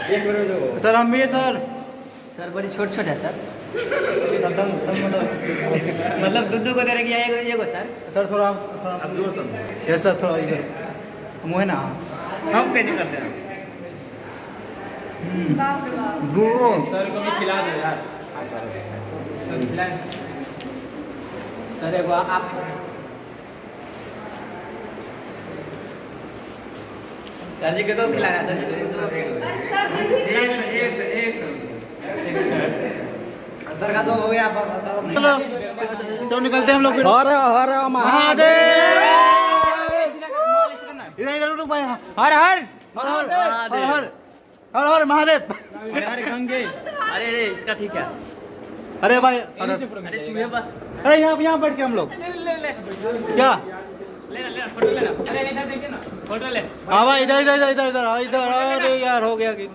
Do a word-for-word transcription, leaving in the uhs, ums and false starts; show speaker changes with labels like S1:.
S1: एक minute
S2: sir हम भी है सर।
S3: सर बड़ी छोट छोट है सर। मतलब मतलब दूध को दे रहे कि ये को सर।
S2: सर थोड़ा यस सर थोड़ा इधर मुँह है ना
S1: हम कैसे करते हैं सर को भी खिला दो यार। सर खिलाएं
S3: सर एक आप सर जी को तो खिला रहा सर जी
S1: एक एक
S3: सर का तो हो गया।
S2: चलो तो निकलते हैं हम लोग फिर। हर हर महादेव इधर इधर रुक भाई।
S1: हर हर
S2: हर हर हर हर हर महादेव।
S1: अरे अरे गंगे अरे अरे इसका ठीक है।
S2: अरे भाई
S1: अरे तुम्हें बात
S2: अरे यहाँ यहाँ बैठ के हम लोग
S1: ले ले ले
S2: क्या
S1: ले ले फोटो लेना। अरे इधर देखिए ना फोटो ले।
S2: हाँ भाई इधर इधर इधर इधर इधर इधर अरे यार हो गया कि